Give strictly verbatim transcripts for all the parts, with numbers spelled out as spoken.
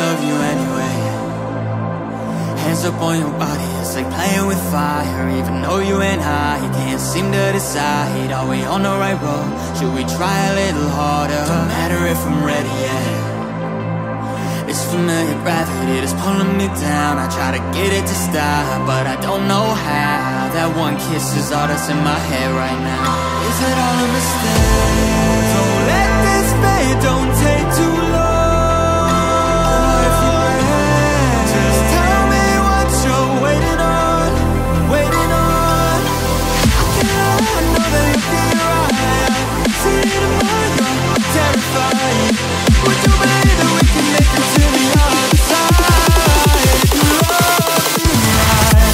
love you anyway. Hands up on your body, it's like playing with fire. Even though you and I can't seem to decide, are we on the right road? Should we try a little harder? Don't matter if I'm ready yet. This familiar gravity that's pulling me down. I try to get it to stop, but I don't know how. That one kiss is all that's in my head right now. Is it all a mistake? Don't let this fade, don't take too long. If you're ready, just tell me what you're waiting on, waiting on. I can't, I know that you'll be right. I see it in my heart, I'm terrified. Would you believe that we can make it to the other side? If you love me right.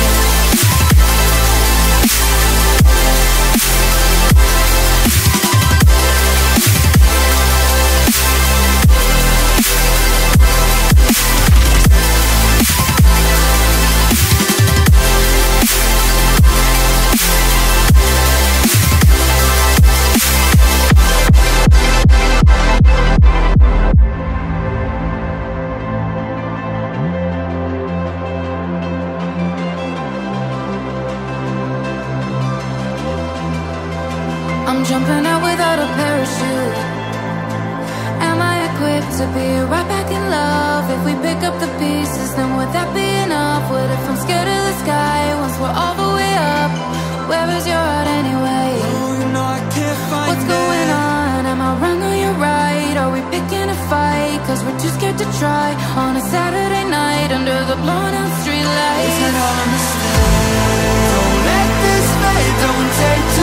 I'm jumping out without a parachute. Am I equipped to be right back in love? If we pick up the pieces, then would that be enough? What if I'm scared of the sky once we're all the way up? Where is your heart anyway? Oh, you know I can't find What's going on? Am I wrong or you're right? Are we picking a fight? Cause we're too scared to try on a Saturday night under the blown out street lights. Is it all a mistake? Don't let this fade, don't take